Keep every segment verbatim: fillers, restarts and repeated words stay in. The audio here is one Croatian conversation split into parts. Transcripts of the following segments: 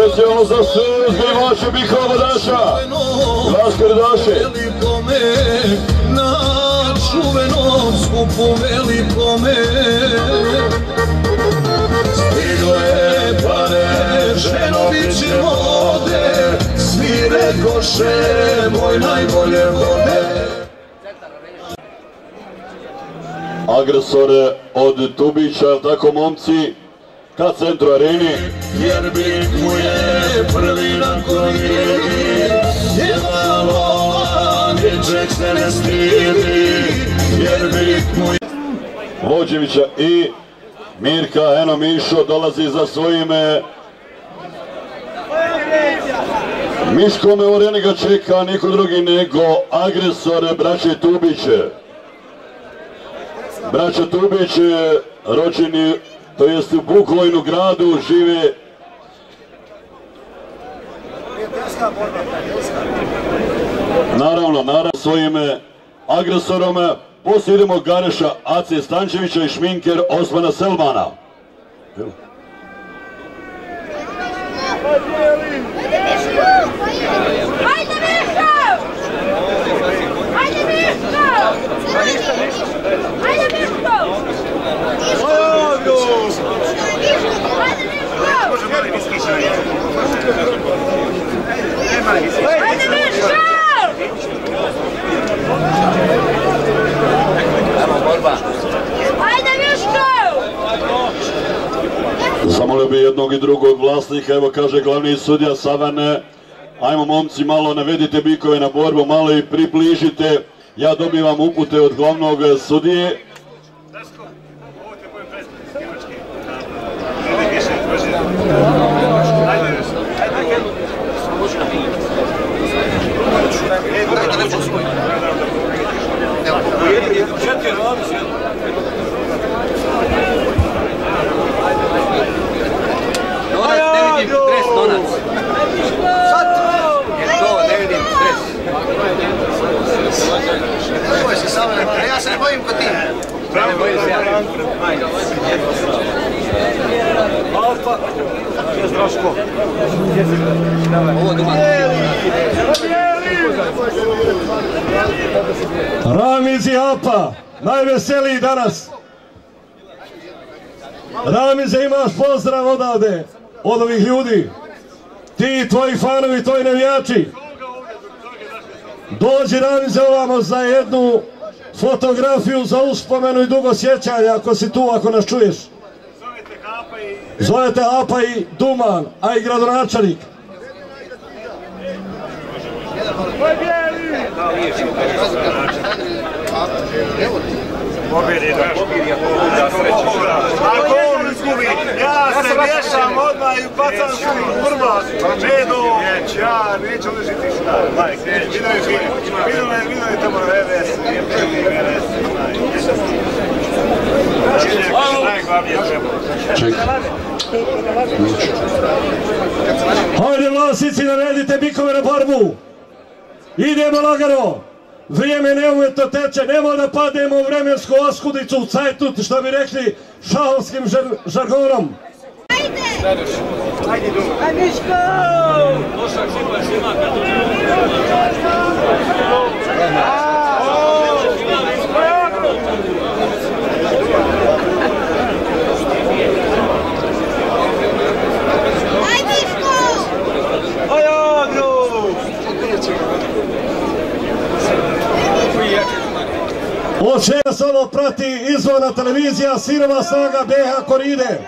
specijalno za sve uzgajivače bikova vodaša. Vaskar Daše. Na čuvenom skupu velikome stigle pare, ženo bit ćemo ovde, svi rekoše moj najbolje vode. Agresore od Tubića, tako momci, ka centru areni. Jer bik mu je prvi nakon njegi, jedna lola, ničeg se ne stidi. Jer bik mu je... Vođevića i Mirka, eno Mišo dolazi za svojim Miškome u areni ga čeka niko drugi nego agresore braće Tubiće. Braća Tubić, rođeni, to jest u Bukvojnu gradu, žive naravno, naravno svojim agresorom. Poslije idemo Gareša Ace Stančevića i šminker Osmana Selmana. Hajde Miško! Hajde Miško! Hajde Miško! Hajde Miško! Hajde Miško! Zamolio bi jednog i drugog vlasnika, evo kaže glavni sudija Savane, ajmo momci malo navedite bikove na borbu, malo i približite, ja dobivam upute od glavnog sudije. Ja se ne bojim kod ti. Ne bojim se ja. Alfa. Je Zdraško. Ovo doma. Ramiz i Alpa, najveseliji danas. Ramize, imaš pozdrav odavde, od ovih ljudi. Ti, tvoji fanovi, tvoji navijači. Dođi Ramize ovamo za jednu fotografiju, za uspomenu i dugo sjećanja, ako si tu, ako nas čuješ. Zovete Alpa i Duman, a i gradonačelnik. Pobjedi, ako on izgubi, ja se miješam odmah i bacam se u prva. Čedo, ja neću ležiti šta. Vidio je film, vidio je tamo na R S. Najglavnije treba. Hajde vlasnici, navedite bikove na borbu. Idemo lagano. Vrijeme neumetno teče, nemoj da pademo u vremensku oskudicu, u cajtut, što bi rekli šahovskim žargonom. Hajde! Hajde, Duma. Hajde, Miško! Došak, šipa, šima, kad Od šest ovo prati izvorna televizija Sirova snaga B H Koride.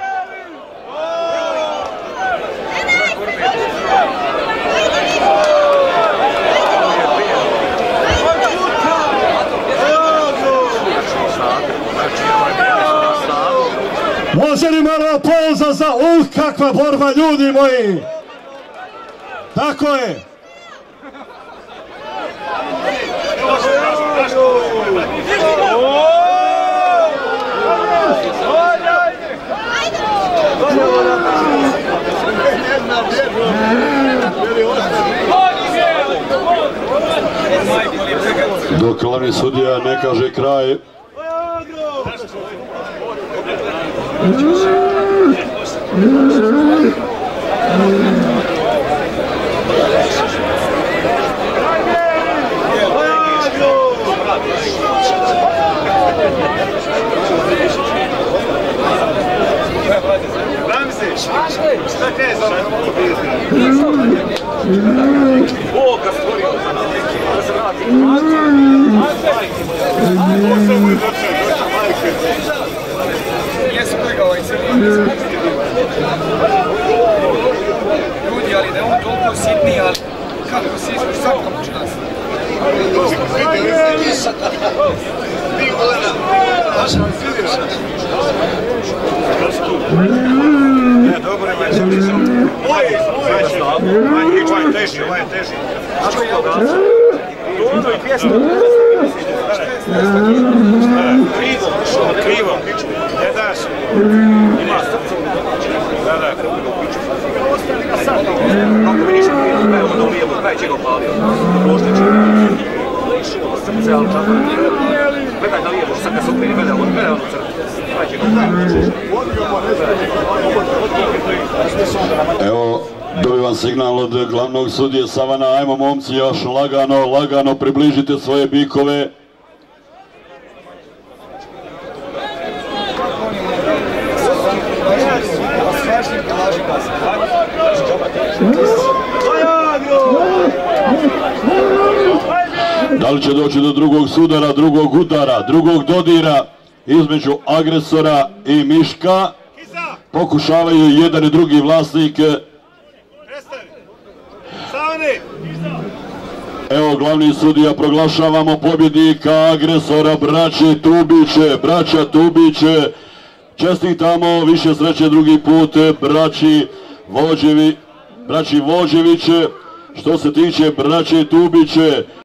Može li malo aplauza za uh kakva borba, ljudi moji? Tako je. Dok glavni sudija ne kaže kraj. Hajde! Jesu kolega ovaj crni. Ljudi, ali da je on toliko sitni, ali kako se izvuš sam kako će nas. Ti golena, naša mi svidiš. Ne, dobro je, maj sam nisam. Moj, moj, moj je teži, moj je teži. Ako je ovo? Ono i pjesma. Krivo, krivo, ne daš. Ima srce. Da, da. Kako vidiš, evo da ulijemo, kraj će ga opalio. Rošniće. Lišimo srce, ali čak. Gledaj na lijevo, sad kad se ukreni, gledaj ono, gledaj ono crte. Kraj će ga opalio. Evo, dobivam signal od glavnog sudije Savana. Ajmo momci, još lagano, lagano približite svoje bikove. Da li će doći do drugog sudara, drugog udara, drugog dodira između agresora i Miška? Pokušavaju jedan i drugi vlasnik. Evo glavni sudija, proglašavamo pobjednika agresora, braće Tubiće, braća Tubiće. Čestitamo, više sreće drugi put, braći Vođevi, braći Vođeviće. Što se tiče braće Tubiće,